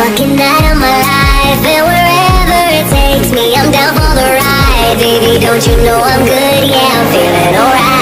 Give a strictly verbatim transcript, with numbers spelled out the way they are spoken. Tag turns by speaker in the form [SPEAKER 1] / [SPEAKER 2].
[SPEAKER 1] lucky night of my life, and wherever it takes me, I'm down for the ride. Baby, don't you know I'm good? Yeah, I'm feeling alright.